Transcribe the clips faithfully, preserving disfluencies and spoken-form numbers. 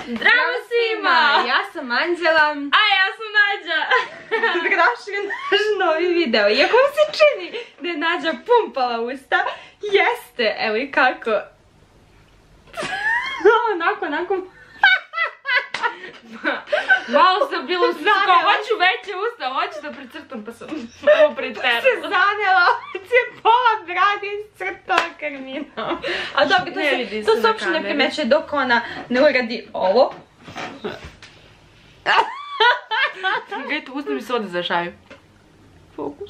Zdravo svima! Ja sam Anđela. A ja sam Nađa. Dobrodošli u naš novi video. Iako vam se čini da je Nađa pumpala usta, jeste. Evo i kako. Onako, onako. Malo sam bilo kao hoću veće usta, hoću da precrtam pa sam ovo preterala. Se zanela, će pola brade iscrtala karminom. A dobro, to se, to se uopšte ne primeće dok ona ne uradi ovo. Gledajte, usta mi se ovdje zašaju. Fokus.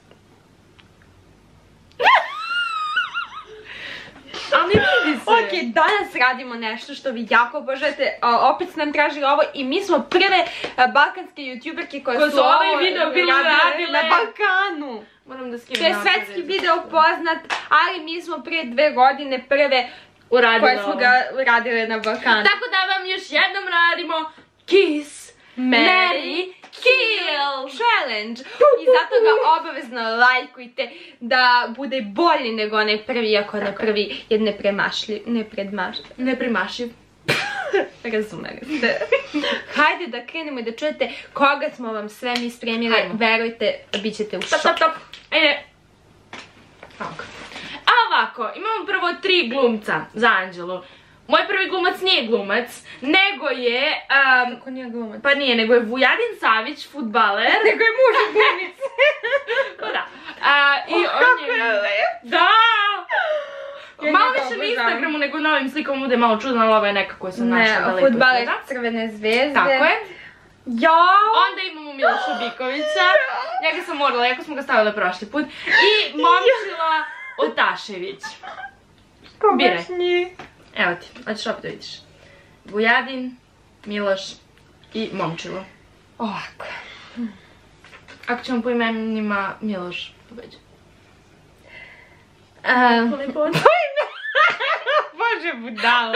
Ali vidi se. Ok, danas radimo nešto što vi jako obožavate. Opet su nam tražili ovo i mi smo prve balkanske youtuberke koje su ovaj video bili radile na Balkanu. Moram da skinem. To je svetski video poznat, ali mi smo prije dve godine prve koje smo ga radile na Balkanu. Tako da vam još jednom radimo Kiss, Marry, Kill Challenge. I zato ga obavezno lajkujte da bude bolji nego onaj prvi, ako onaj prvi je nepremašljiv, nepredmašljiv. Nepremašiv. Razumeli ste. Hajde da krenemo i da čujete koga smo vam sve mi spremili. Verujte, bit ćete u šoku. Top, top, top. Ajde. Ovako. A ovako, imamo prvo tri glumca za Anđelu. Moj prvi glumac nije glumac, nego je... Kako nije glumac? Pa nije, nego je Vujadin Savić, fudbaler. Nego je muž u glumnici. Pa da. Kako je lep. Da! Malo više na Instagramu nego na ovim slikama bude malo čudno, ali ovo je neka koja sam našla da lepo izgleda. Fudbaler Crvene zvezde. Tako je. Jao! Onda imamo Miloša Bikovića. Ja ga sam morala, jako smo ga stavile prošli put. I Momčila Otašević. Biraj. Evo ti, hoćeš opet da vidiš. Vujadin, Miloš i Momčilo. Ovako. Ako ćemo po imenima, Miloš pobeđa. Bože, budala.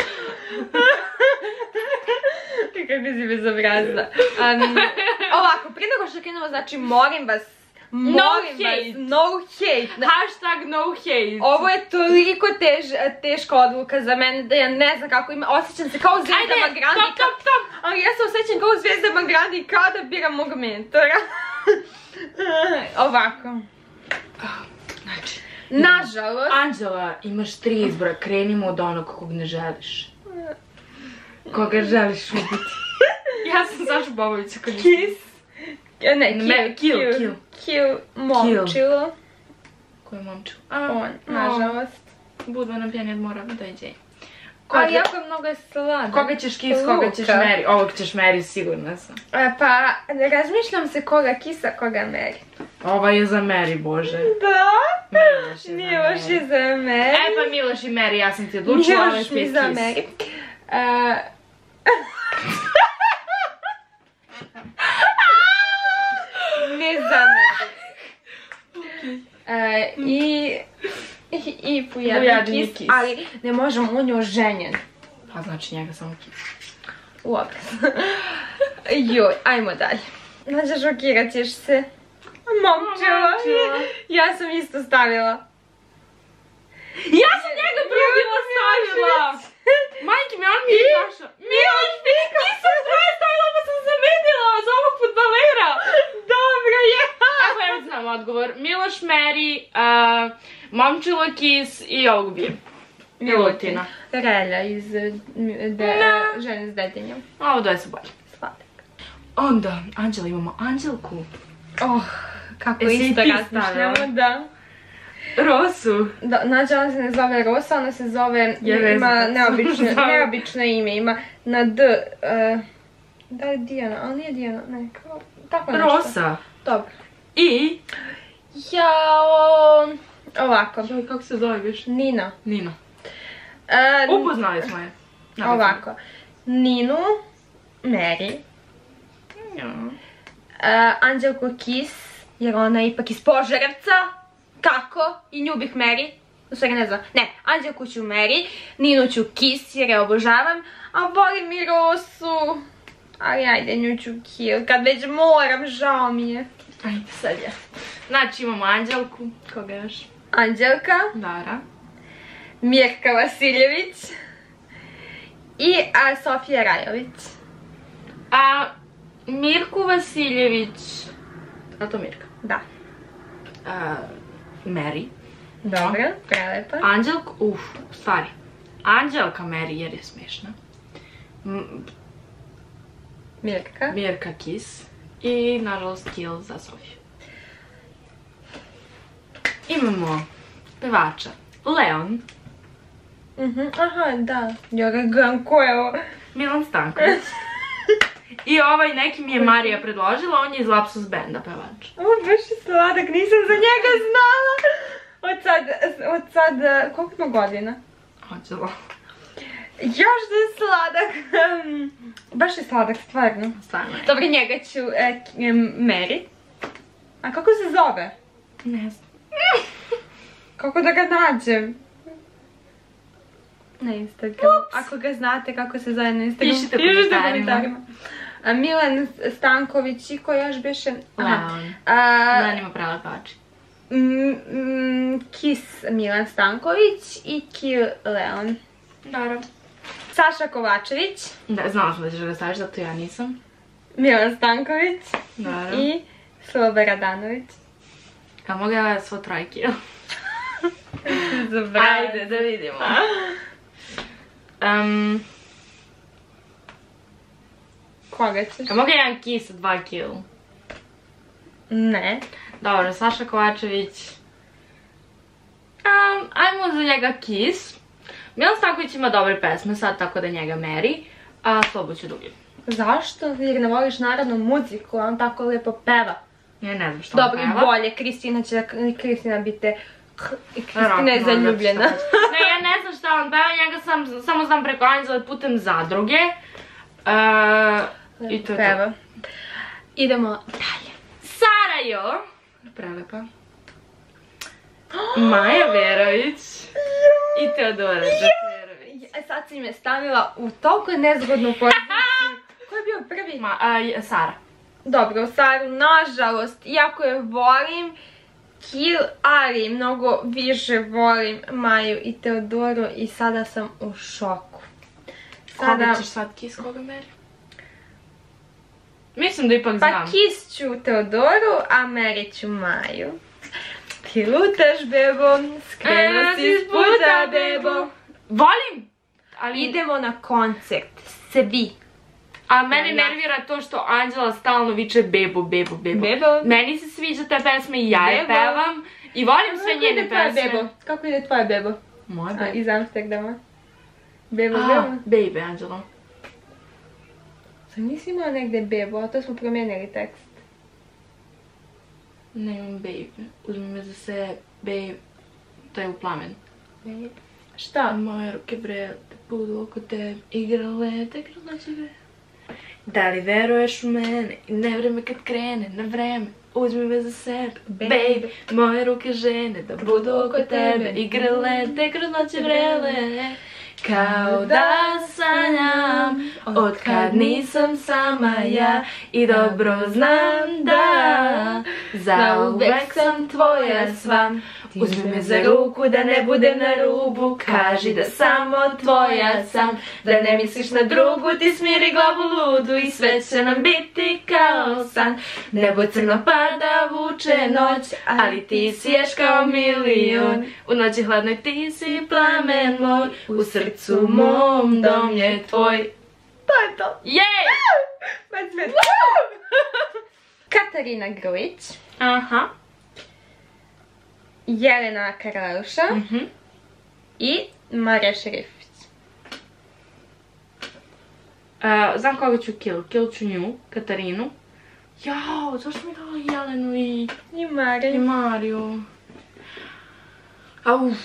Kako si bezobrazna. Ovako, prije nego što krenemo, znači molim vas, molim vas, no hate. Hashtag no hate. Ovo je toliko teška odluka za mene da ja ne znam kako ima, osjećam se kao Zvezdama Grandi. Ajde, top, top, top. Ali ja se osjećam kao Zvezdama Grandi kao da biram mog mentora. Ovako. Znači, nažalost. Anđela, imaš tri izbora, krenimo od onog kog ne želiš. Koga želiš ubiti? Ja sam Saša Bobovića kod Kiss. Ne, kill, kill, kill. Kill Momčilo. Ko je Momčilo? On, nažalost. Budva nam pjeni od mora, dođe. Ali jako je mnogo sladan. Koga ćeš kiss, koga ćeš Marry? Ovog ćeš Marry, sigurna sam. Pa, razmišljam se koga kissa, koga Marry. Ova je za Marry, bože. Da? Miloš je za Marry. Miloš je za Marry. E pa Miloš i Marry, ja sam ti odlučila, ovo je spet kiss. Miloš mi za Marry. Ne za Marry. I... I Vujadin kiss, ali ne možemo, on je oženjen. Pa znači njega samo kiss. Uopće. Joj, ajmo dalje. Znači, šokirat ćeš se. Momčilo. Ja sam isto stavila. Ja sam njega prvila stavila! Majke mi, on mi je došao. Miloš Biković! Ti sam svoje stavila pa sam zamenila za ovog fudbalera. Dobro je. Evo ja znam odgovor. Miloš Marry, Momčilo kiss i ovog bijem. Milutina. Relja iz Žene s detinjom. Ovo dvoje su bolje. Sladak. Onda, Anđela, imamo Anđelku. Oh, kako isto razmišljamo, da. Rosu. Znači, ona se ne zove Rosa, ona se zove, ima neobično ime, ima na D. Da je Dijana, ali nije Dijana, ne, tako nešto. Rosa. Dobro. I? Jao, ovako. Joj, kako se zove više? Nina. Nina. Upoznali smo je. Ovako. Ninu, Marry. Anđelku kiss, jer ona je ipak iz Požarevca. Kako? I nju bih Marry. U stvari ne znam. Ne, Anđelku ću Marry, Ninu ću kiss jer je obožavam, a volim i Rosu. Ali ajde, nju ću kill, kad već moram, žao mi je. Ajde, sad ja. Znači imamo Anđelku. Koga još? Anđelka. Dara. Mirka Vasiljević. I a, Sofija Rajović. A, Mirku Vasiljević. A to Mirka? Da. A, Mary. Dobro, prelepa. Anđelka, uf, u stvari. Anđelka Mary jer je smiješna. M- Mirka. Mirka Kiss. I nažalost kill za Sofiju. Imamo pevača Leon. Mhm, aha, da. Ja ga gledam, ko je ovo? Milan Stanković. I ovaj neki mi je Marija predložila, on je iz Lapsus Benda pevač. Ovo baš je sladak, nisam za njega znala. Od sad, od sad, koliko ima godina? Hoćelo. Još da je sladak. Baš je sladak, stvarno. Stvarno je. Dobro, njega ću e, Mary. A kako se zove? Ne znam. Kako da ga nađem? Na Instagramu. Ako ga znate kako se zove na Instagramu. Pišite u komentarima. A Milan Stanković i ko još biše? Leon. A, Leon ima prelepači. mm, mm, Kiss Milan Stanković i Kill Leon. Dobro. Saša Kovačević. Da, znala sam da ćeš ga staviš, zato ja nisam. Milan Stanković. Dobro. I Sloba Radanović. A mogu ja svo trojke? Zabravim. Ajde, da vidimo. Um, Koga ćeš? a mogu jedan kiss, dva kill? Ne. Dobro, Saša Kovačević. Um, ajmo za njega kiss. Milan Stanković ima dobre pesme sad, tako da njega meri. A Slobu ću drugi. Zašto? Jer ne voliš narodnu muziku, a on tako lijepo peva. Ja ne znam što on Dobro, i peva. bolje, Kristina će da... Kristina biti... Kristina je zaljubljena. Ne, ja ne znam šta on peva, njega sam, samo znam preko Anđele putem zadruge. Uh, I to je to. Peva. Idemo dalje. Sarajo. Prelepa. Maja Verović. I Teodora Džaferović. E, sad si me stavila u toliko nezgodnu poziciju. Ko je bio prvi? Ma, a, Sara. Dobro, Saru, nažalost, iako je volim Kill, ali mnogo više volim Maju i Teodoru i sada sam u šoku. Koga ćeš sad kiss, koga meri? Mislim da ipak znam. Pa kiss ću Teodoru, a meri ću Maju. Ti lutaš, bebo, skrenuo si s puta, bebo. Volim! Ali... Idemo na koncert, svi. A mene Ja. nervira to što Anđela stalno viče bebo, bebo, bebo. Bebo. Meni se sviđa ta pesma i ja je Bebo. pevam. I volim sve Kako njene ide tvoja pesme. bebo? Kako ide tvoja bebo? Moja A, bebo. iz Amsterdama. Bebo, A, bebo. baby, Anđela. Sam nisi imala negde bebo, a to smo promijenili tekst. Ne imam baby. Uzmi me za se, babe. To je u plamen. Bebo. Šta? Moje ruke bre, te budu oko tebe igrale, te kroz noći bre. Da li veruješ u mene i ne vreme kad krene na vreme, uzmi me za sebe, Baby. baby. Moje ruke žene da budu oko tebe igrale, te kroz noći vrele. Kao da sanjam, od kad nisam sama ja i dobro znam da zauvek sam tvoja sva. Uzmi me za ruku da ne budem na rubu, kaži da samo tvoja sam, da ne misliš na drugu, ti smiri glavu ludu i sve će nam biti kao san. Nebo crno pada, vuče noć, ali ti siješ kao milion. U noći hladnoj ti si plamen moj, u srcu mom dom je tvoj. To je to. Jej! Katarina Grujić. Aha. Jelena Karleuša Mhm. i Marija Šerifović. Uh, znam koga ću kill. Kill ću nju, Katarinu. Jao, zašto mi dala Jelenu i, I i Mariju. Mariju? Au.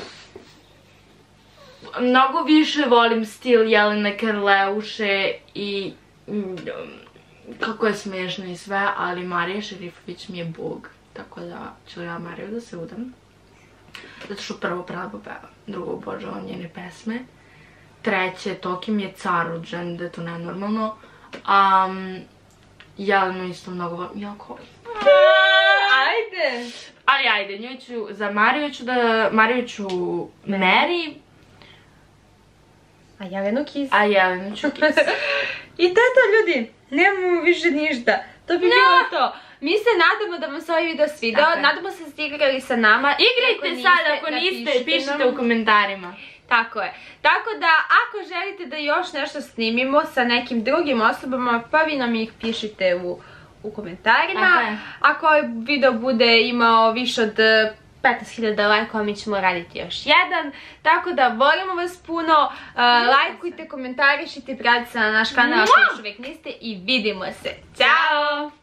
Mnogo više volim stil Jelene Karleuše i mm, kako je smiješno i sve, ali Marija Šerifović mi je bog. Tako da ću ja Mariju da se udam. Zato što prvo prelepo peva, drugo obožavam njene pesme. Treće, Toki mi je caruđen, da je to nenormalno. Um, Jelenu isto mnogo volim. Jako. Ajde! Ali ajde, nju ću, za Mariju ću da, Mariju ću meri. A Jelenu Kiss. A Jelenu ću Kiss. I to je to, ljudi. Nemamo više ništa. To bi bilo to. Mi se nadamo da vam se ovaj video svidao. Nadamo se da ste igrali sa nama. Igrajte sad, ako niste, pišite u komentarima. Tako je. Tako da, ako želite da još nešto snimimo sa nekim drugim osobama, pa vi nam ih pišite u, u komentarima. Ako ovaj video bude imao više od petnaest hiljada lajkova, mi ćemo raditi još jedan. Tako da, volimo vas puno. Uh, lajkujte, komentarišite, pratite se na naš kanal ako još uvijek niste i vidimo se. Ćao!